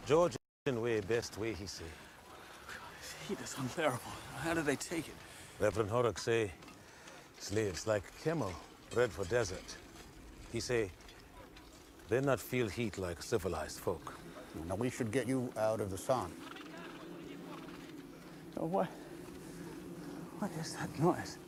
George in way, best way, he say. Heat is unbearable. How do they take it? Reverend Horrocks say, slaves like camel, bred for desert. He say, they not feel heat like civilized folk. Now, we should get you out of the sun. What is that noise?